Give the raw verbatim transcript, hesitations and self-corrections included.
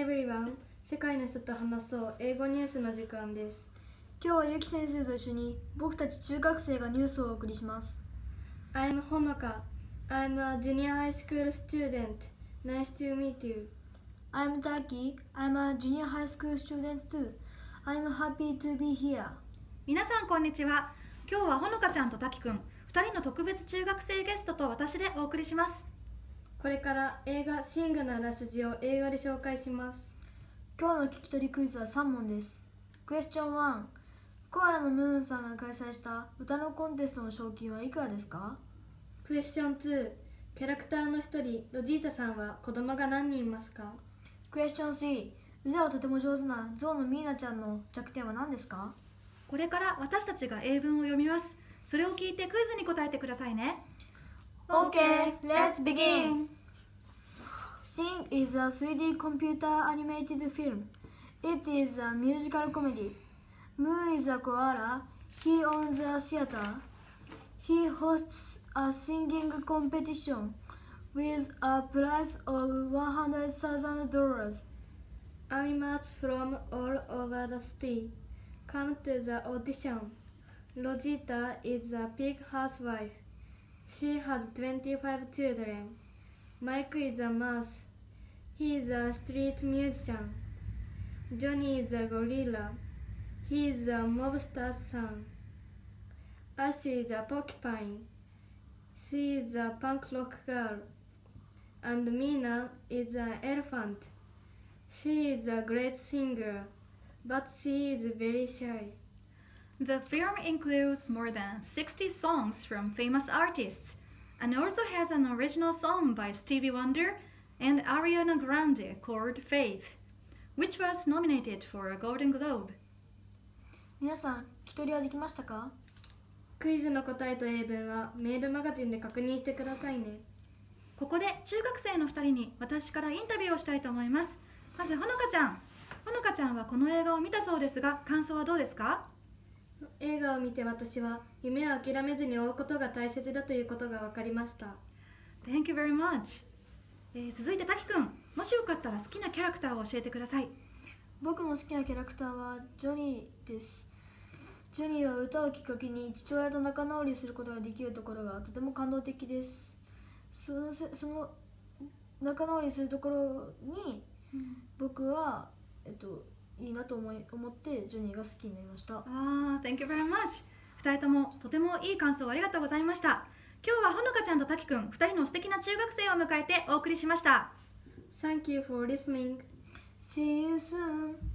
everyone! 世界の人と話そう英語ニュースの時間です。 今日はゆき先生と一緒に僕たち中学生がニュースをお送りします。 I'm Honoka. I'm a junior high school student. Nice to meet you. I'm Taki. I'm a junior high school student too. I'm happy to be here. 皆さんこんにちは。今日はほのかちゃんとたきくん、ふたりの特別中学生ゲストと私でお送りします。 これから映画シングのあらすじを英語で紹介します。 今日の聞き取りクイズはさん問です。クエスチョンワン、コアラのムーンさんが開催した歌のコンテストの賞金はいくらですか？ クエスチョンツー、キャラクターの一人ロジータさんは子供が何人いますか？ クエスチョンスリー、腕はとても上手なゾウのミーナちゃんの弱点は何ですか？ これから私たちが英文を読みます。それを聞いてクイズに答えてくださいね。 Okay, let's begin! Sing is a three D computer animated film. It is a musical comedy. Moo is a koala. He owns a theater. He hosts a singing competition with a prize of one hundred thousand dollars. Animals from all over the city come to the audition. Rosita is a big housewife. She has twenty-five children. Mike is a mouse. He is a street musician. Johnny is a gorilla. He is a mobster's son. Ash is a porcupine. She is a punk rock girl. And Mina is an elephant. She is a great singer, but she is very shy. The film includes more than sixty songs from famous artists and also has an original song by Stevie Wonder and Ariana Grande called Faith, which was nominated for a Golden Globe. 皆さん、聞き取りはできましたか？ クイズの答えと英文はメールマガジンで確認してくださいね。 ここで中学生のふたりに私からインタビューをしたいと思います。まずほのかちゃん。ほのかちゃんはこの映画を見たそうですが、感想はどうですか？ 映画を見て私は夢を諦めずに追うことが大切だということが分かりました。 Thank you very much、えー、続いてたきくん、もしよかったら好きなキャラクターを教えてください。 僕の好きなキャラクターはジョニーです。ジョニーは歌をきっかけに父親と仲直りすることができるところがとても感動的です。そのせその仲直りするところに僕は、えっと、いいなと思い思ってジョニーが好きになりました。 ああ、Thank you very much。ふたりともとてもいい感想をありがとうございました。今日はほのかちゃんとたきくん、ふたりの素敵な中学生を迎えてお送りしました。 Thank you for listening. See you soon.